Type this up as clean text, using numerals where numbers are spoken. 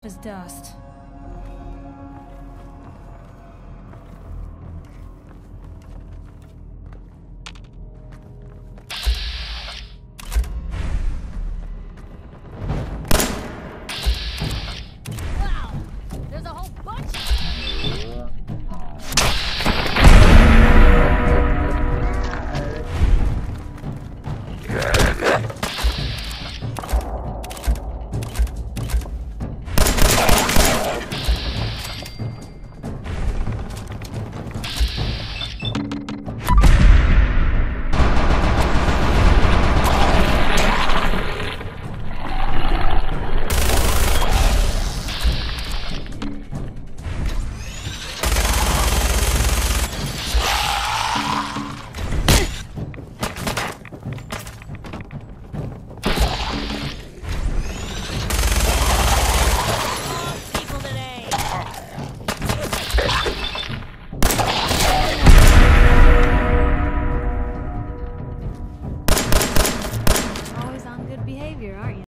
as dust. Wow! There's a whole bunch! Always on good behavior, aren't you?